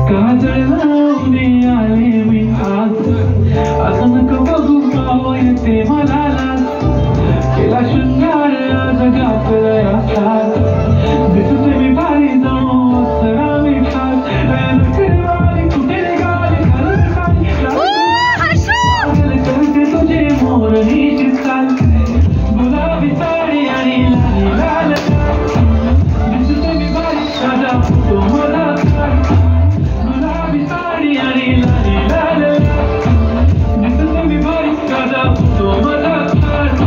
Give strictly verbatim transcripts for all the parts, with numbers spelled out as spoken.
काजळ लावून आले मी आज, असं नको बघू पाव येते मला लाज. केला शृंगार आज गाफलया साथ, दिसते मी भारी जाऊ सरा मी खास. नकरवाली कुठे गाली घालून खाली पागल करते तुझे मोरणीची चाल. गुलाबी साडी आणि लाली लाल दिसते मी भारी साधा फोटो मला काढ. गुलाबी साडी आणि लाली लाल दिसते मी भारी साधा फोटो मला काढ.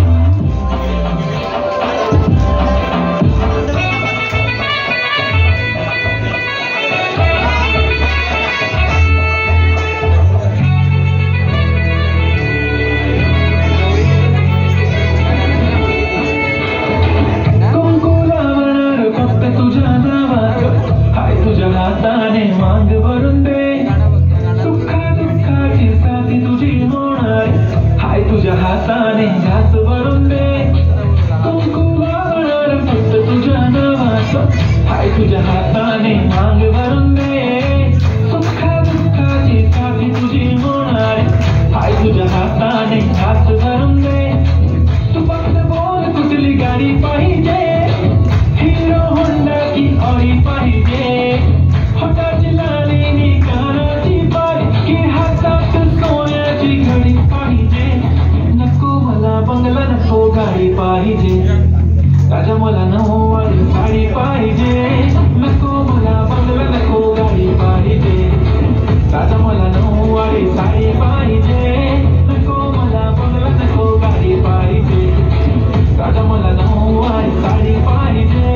हाताने मांग भरून दे, सुखा दुःखाची साथी तुझी होणार. हाय तुझ्या हाताने घास भरून दे, कुंकू वाहणार फक्त तुझ्या नावाचं. हाय तुझ्या हाताने मांग भरून दे, सुखा दुःखाची साथी तुझी होणार. हाय तुझ्या हाताने घास भरून दे. तू फक्त बोल कुठली गाडी पाहिजे, हिरो होंडा की ऑडी पाहिजे. होटाची लाली नी कानाची बारी, की हातात सोन्याची घडी पाहिजे. नको मला बंगला नको गाडी पाहिजे, राजा मला नऊवारी साडी पाहिजे. नको मला बंगला नको गाडी पाहिजे, राजा मला नऊवारी साडी पाहिजे. नको मला बंगला नको गाडी पाहिजे, राजा मला नऊवारी साडी पाहिजे.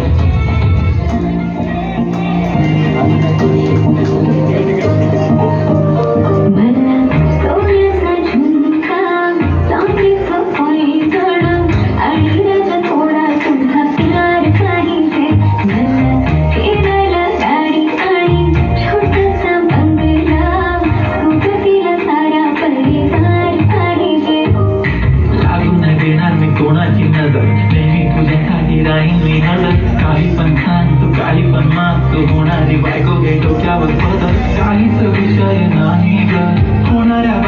कोणाची नजर नेहमी तुझ्यासाठी राहील मी हजर. काही पण सांग तू काही पण माग, तू होणारी बायको घे डोक्यावर पदर. काहीच विषय नाही ग होणाऱ्या